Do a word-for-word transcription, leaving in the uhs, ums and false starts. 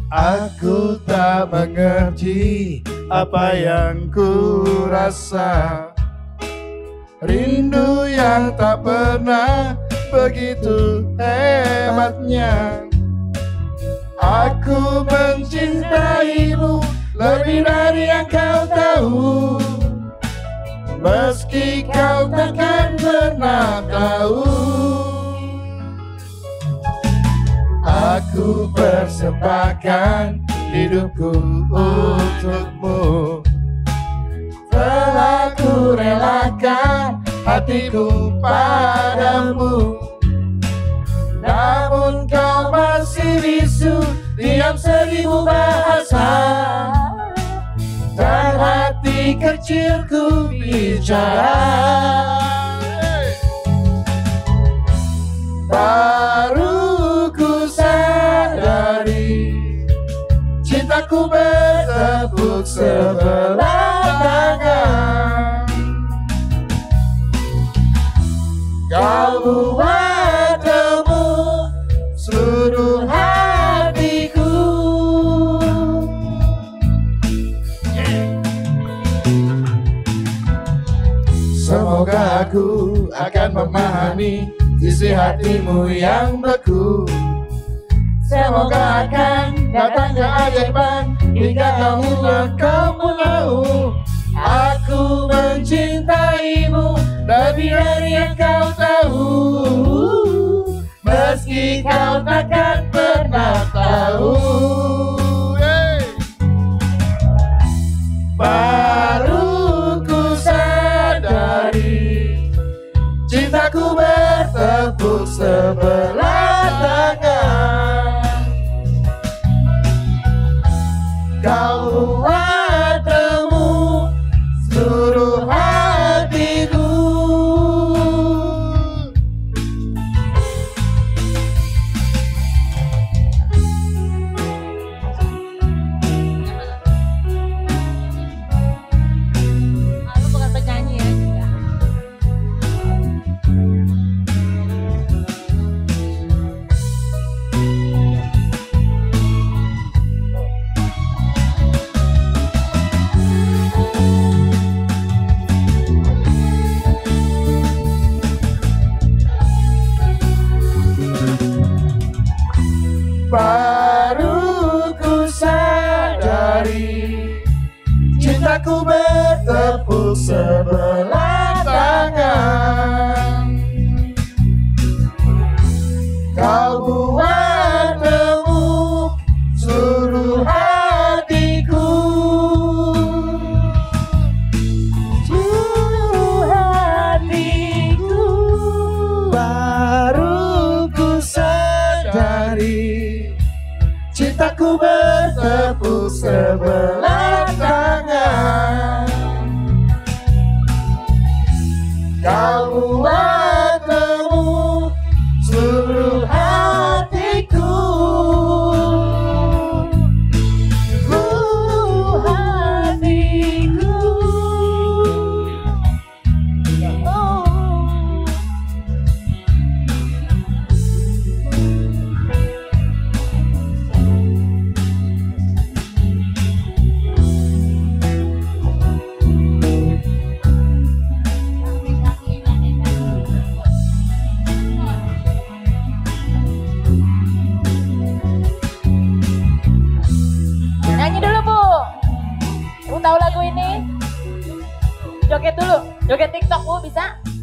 Aku tak mengerti apa yang ku rasa, rindu yang tak pernah begitu hebatnya. Aku mencintaimu lebih dari yang kau tahu, meski kau takkan pernah tahu. Aku persembahkan hidupku untukmu, telah ku relakan hatiku padamu. Namun kau masih bisu, diam seribu bahasa, dan hati kecilku bicara. Baru ku sadari, cintaku bertepuk sebelah tangan. Kau buat temu seluruh hatiku. Semoga aku akan memahami sisi hatimu yang beku. Semoga akan datang keajaiban hingga kau hilang kamu tahu. Aku mencintaimu lebih dari yang kau tahu, meski kau takkan pernah tahu. Hey. Baru ku sadari, cintaku bertepuk sebelah tangan. Kau buat temu seluruh hatiku. Aku bukan penyanyi ya. Baru ku sadari, cintaku bertepuk sebelah tangan. Kau buat temu seluruh hatiku. Seluruh hatiku. Baru ku sadari, cintaku bertepuk sebelah tangan. Kau buat temu seluruh hatiku. Seluruh hatiku. Oh. Nyanyi dulu Bu. Ibu tahu lagu ini? Joget dulu, joget TikTok Bu bisa?